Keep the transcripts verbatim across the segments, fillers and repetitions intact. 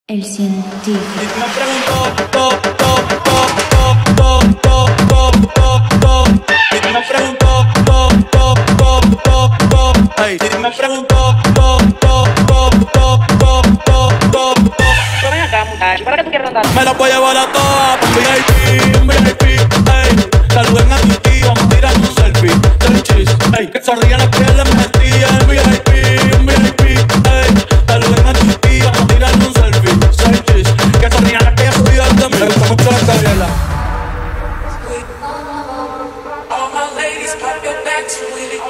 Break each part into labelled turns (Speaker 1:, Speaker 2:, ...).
Speaker 1: El científico.
Speaker 2: Me preguntó, to, to, to, to, to, to, to, to. Y me preguntó, to, to, to, to, to. Ay, y me preguntó, to, to, to, to, to, to, to.
Speaker 3: Pero ven acá, muchacho, ¿para qué tú quieres andar?
Speaker 2: Me la voy a llevar a todas pa' un V I P, un V I P, ey. Saluden a tu tío, vamos a tirar un selfie. Del chis, ey. Que sonrían las piel, les metía el V I P, un V I P, ey. Saluden a tu tío, vamos a tirar un selfie. Del chis, que sonrían las que ya subían de mí. Me gusta mucho la Gabriela.
Speaker 4: All my ladies, pop your backs with it.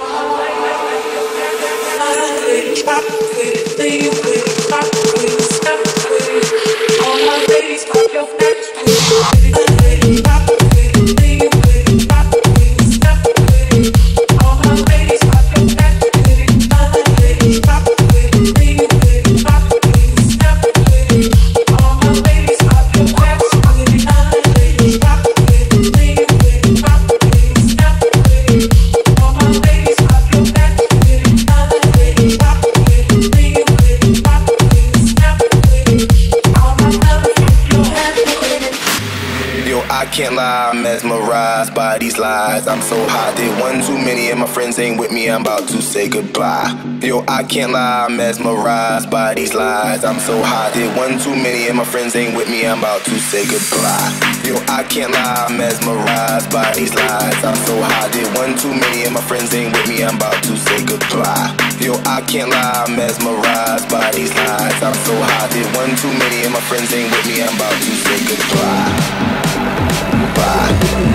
Speaker 4: Pop with it, lean with it, pop with it, step with it. All my ladies, pop your backs with it. Pop with it, lean with it, pop with it, step with it. All my ladies, pop your backs with it. All my ladies, pop with it, lean with it, pop with it, step with it. All my ladies, pop your backs with it. All my ladies, pop with it, lean with it, pop with it, step with it. All my ladies, pop your backs with it. All my ladies, pop with it, lean with it, pop with it, step with it. All my fellas, put your hands with it.
Speaker 5: Yo, I can't lie, I'm mesmerized by these lies. I'm so hot, did one too many and my friends ain't with me, I'm about to say goodbye. Yo, I can't lie, I'm mesmerized by these lies. I'm so hot, did one too many and my friends ain't with me, I'm about to say goodbye. Yo, I can't lie, I'm mesmerized by these lies. I'm so hot, did one too many and my friends ain't with me, I'm about to say goodbye. Yo, I can't lie, I'm mesmerized by these lies. I'm so hot, did one too many and my friends ain't with me, I'm about to say goodbye. Bye.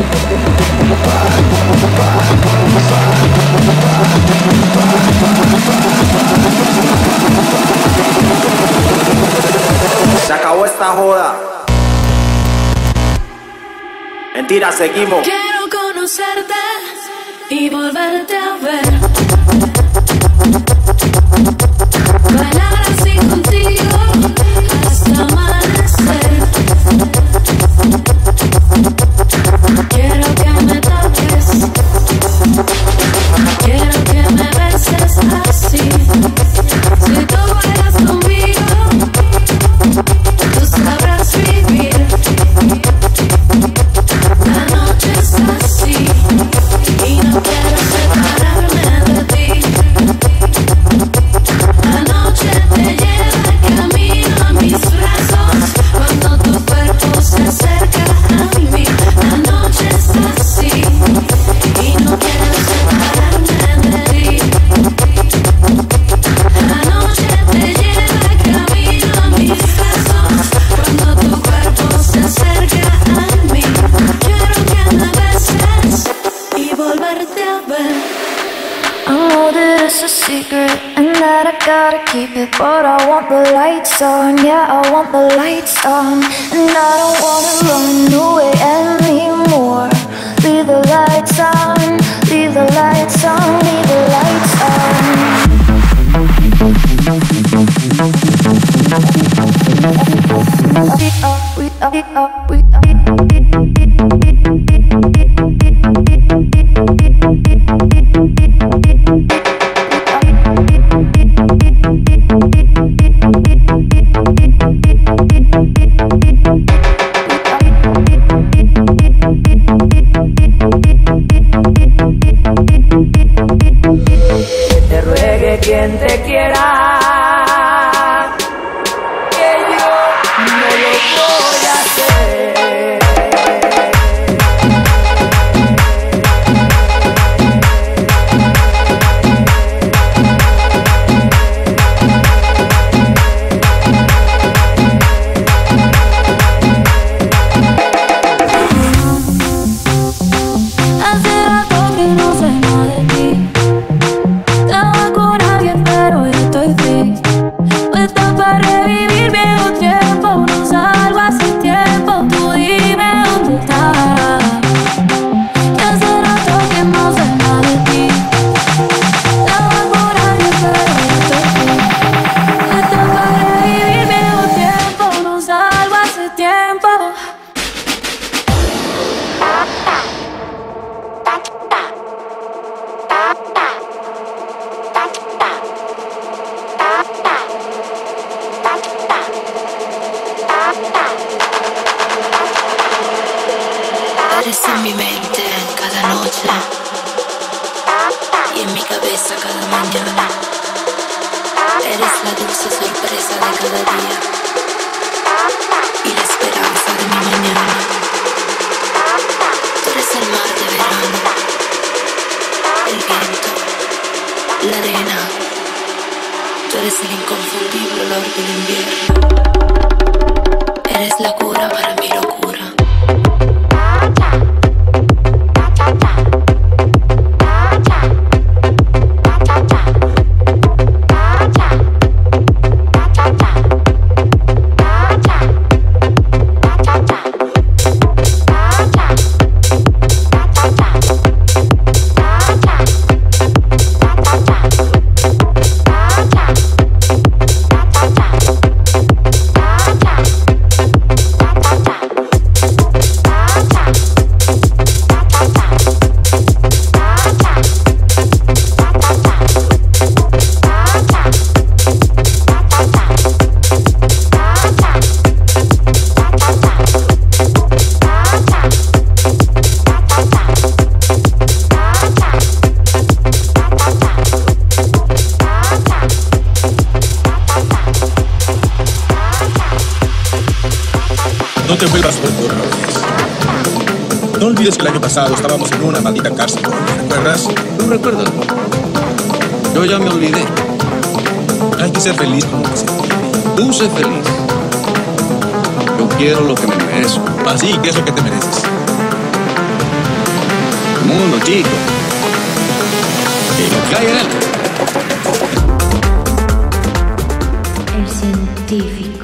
Speaker 6: Se acabó esta joda. Mentira, seguimos.
Speaker 7: Quiero conocerte y volverte a ver. Bailar así contigo hasta amanecer. Quiero que me toques, quiero que me beses así. Si tú bailas conmigo, tú sabrás vivir. La noche es así y no quiero separarme de ti. La noche te lleva camino a mis brazos cuando tu cuerpo se acerca a mí. La noche es así y no quiero separarme de ti. La noche te lleva camino a mis brazos cuando tu cuerpo se acerca a mí. Quiero que me beses y volverte a ver.
Speaker 1: I know that it's a secret and that I gotta keep it, but I want the lights on, yeah, I want the lights on. And I don't wanna run away anymore. Leave the lights on, leave the lights on, leave the lights on. We are, we are, we
Speaker 6: Que te ruegue quien te quiera, que yo no lo voy a hacer.
Speaker 7: Eres en mi mente cada noche y en mi cabeza cada mañana. Eres la dulce sorpresa de cada día y la esperanza de mi mañana. Tú eres el mar de verano, el viento, la arena. Tú eres el inconfundible olor del invierno. Eres la cura para mi locura.
Speaker 8: No te vuelvas loco otra vez. No olvides que el año pasado estábamos en una maldita cárcel, ¿recuerdas?
Speaker 9: No recuerdo. Yo ya me olvidé.
Speaker 8: Hay que ser feliz como que se tiene.
Speaker 9: Tú sé feliz. Yo quiero lo que me merezco.
Speaker 8: Así, ¿qué es lo que te mereces?
Speaker 9: El mundo, chico. Y lo que hay en él.
Speaker 1: El científico.